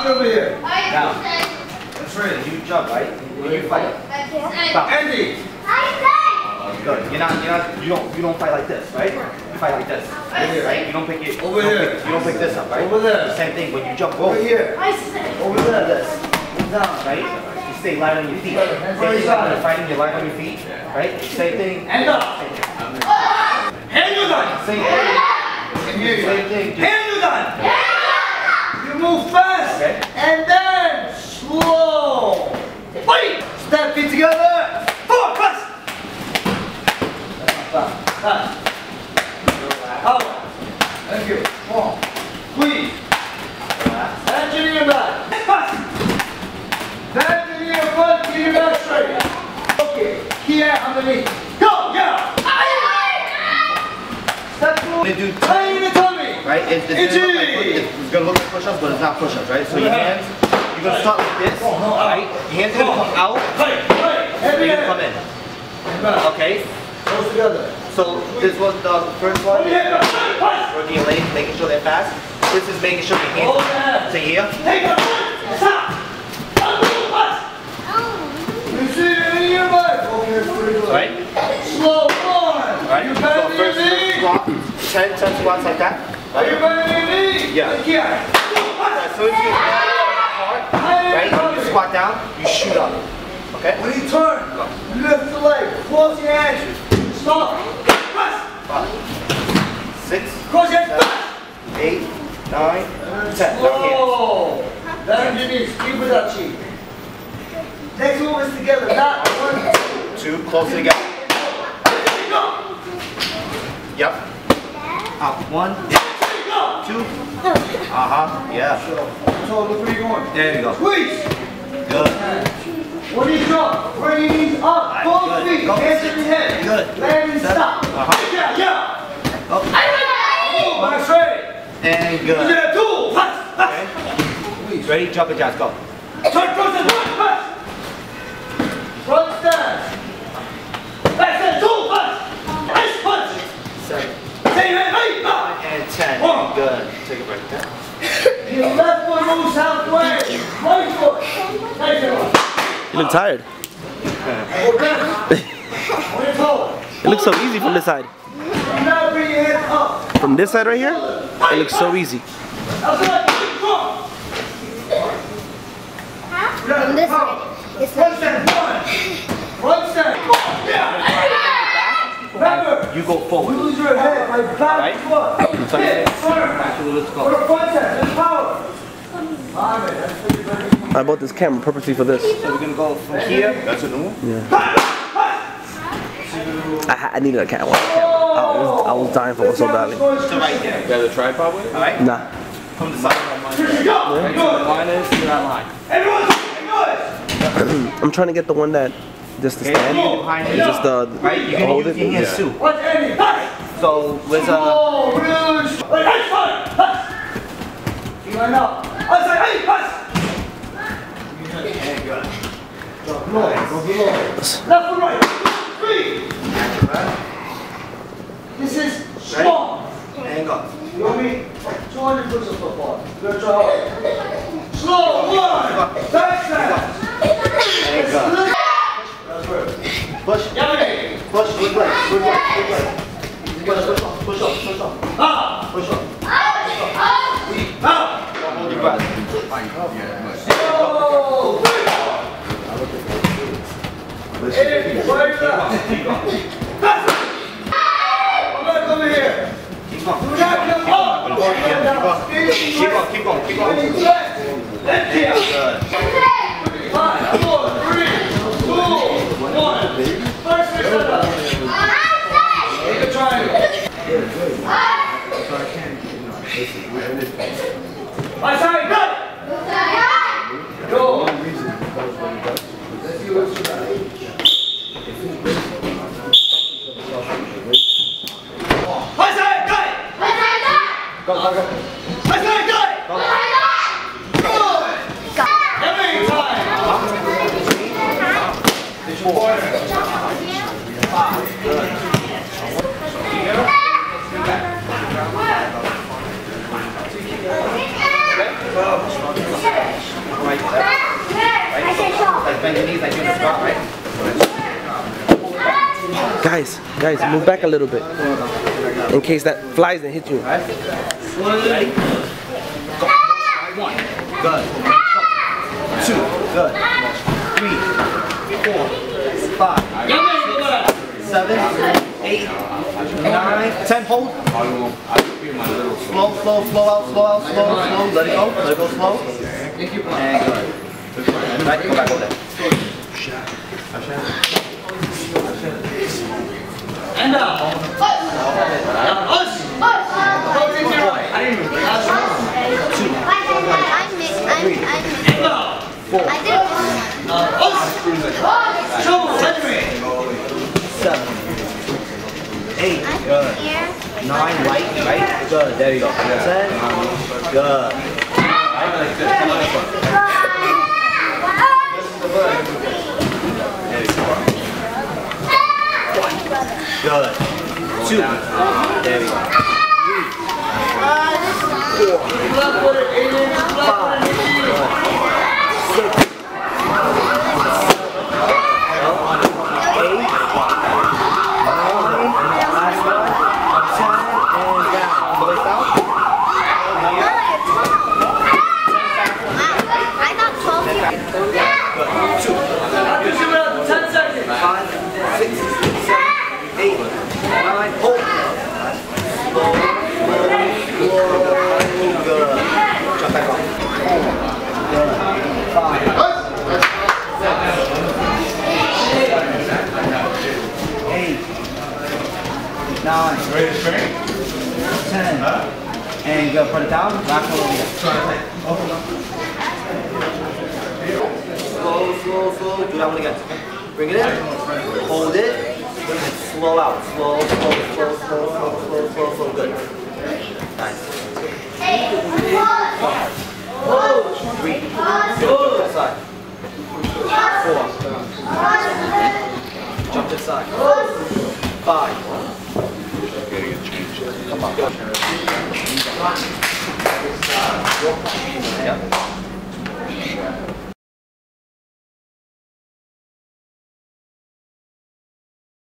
Get over here. Now, that's right. You jump, right? When you fight. Stop. Andy. Good. You don't fight like this, right? You fight like this. Right? You don't pick it. Over here. You don't pick this up, right? Over there. Same thing when you jump. Go. Over here. Over there. This. Down, right? You stay light on your feet. Same thing when you're fighting, you light on your feet, right? Same thing. Hand up. Hand your gun. Same thing. Same thing. Hand your gun. You move fast. Okay. And then slow. Wait. Step feet together. Forward. Press. Fast. Out. Thank you. 1. Squeeze. Hands in your back. Pass. Hands in your front, keep your back straight. Okay. Here underneath. Go. Yeah. Step 2. They do Tie in the tummy. right? It's gonna look like push-ups, but it's not push-ups, right? So your hands, you're gonna start like this, right? Your hands are gonna come out. You're gonna come in. Okay. Close together. So this was the first one. Working your legs, making sure they're fast. This is making sure your hands stay here. Stop. You see it in your butt. Right? Slow on. Right? You So bend your first knee. squat, 10 squats like that. Are you bending your knee? Yeah. Like here. As soon as you hard, right? When you squat down, you shoot up. Okay? When you turn, you lift the leg. Cross your hands. Stop. Press. 5, 6, Cross your hands. 8, 9, 10. No hands. Slow. Bend your knees. Keep it up, cheek. Next move is together. Not 1, 2, close it together. go. Yep. Out. 1, 2. Yeah. So look where you're going. There you go. Squeeze. Good. When you jump, bring your knees up. Both good. feet. Go. Hands in your head. Good. Land and stop. Yeah. Go. Move. Back straight. And good. Yeah, 2. Pass. Okay. Ready? Jump and jazz. Go. Turn front and one. Pass. Front stance. Back stance. 2. Pass. Nice punch. 7, Same hand. 8. and 10. Good. Take a break. Okay? Your left foot moves halfway. Right foot. Nice one. You look tired. It looks so easy from this side. Now bring your hands up. From this side right here, it looks so easy. Outside. From this side, it's Front like stance. 1. Front stance. Yeah. Remember, You go forward. use your head like back foot. Hit. Actually, let's go. Front stance. That's power. I bought this camera purposely for this. So we're gonna go from here. That's a new one? I needed a camera. I was dying for one so badly. So right there. You got a tripod with it? Alright? Nah. From the side. Right, so the line is to that line. I'm trying to get the one that just the stand. Behind It's you. just the Right? You can hold use it. your hands Yeah. too. Watch Andy. Pass. So with Oh, really? Nice one. Pass. You line up. Outside. Hey, pass. Go below. Go below. Left and right. 3. This is strong. And go. You want me? 200 push-ups so far. Good job. Slow. 1. Back step. And go. That's right. Push. Yeah, Push. Good leg. Good leg. Good leg. Push up. Push up. Push up. ah. Push up. Ah. Hold your breath. Oh. Hey, right now. Pass. Come back over here. Keep going. Do not come up. Keep going. Keep going. Keep going. Left here. Good. 5, 4, 3, 2, 1. First step up. Make a triangle. My side, good. Go. Let's see what's right. My side, good. Go. My side, good. Good. Every time. bend your knees like you're in a squat, right? Guys, move back a little bit. In case that flies and hit you. Ready? Go. 1. Good. 2. Good. 3. 4. 5. 7. 8. 9. 10. Hold. Slow out. Let it go. Slow. And good. Right, go back over there. And now. Seven. 8. Good. 9. Right. Good. There you go. 10. Good. Good. 2. There we go. 3. 4. 5. 6. 8. 9. Last one. 10 and down. All the way down. I got 12 here. 10 seconds. 5, 6, 7, 8, 9, hold. Slow. Good. Jump back off. Good. 5, 8, 9, 10, and good. Put it down. Last one over here. Slow. Do that one again. Bring it in. Hold it. And slow out. Slow. Good. Nice. 3. Good. Jump to the side. 4. Jump to the side. 5. Come on. Yep.